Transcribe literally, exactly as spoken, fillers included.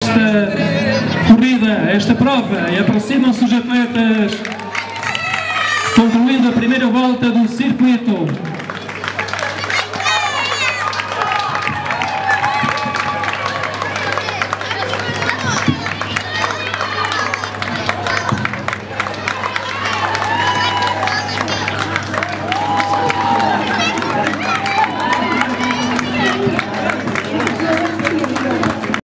esta corrida, esta prova, e aproximam-se os atletas, concluindo a primeira volta do circuito.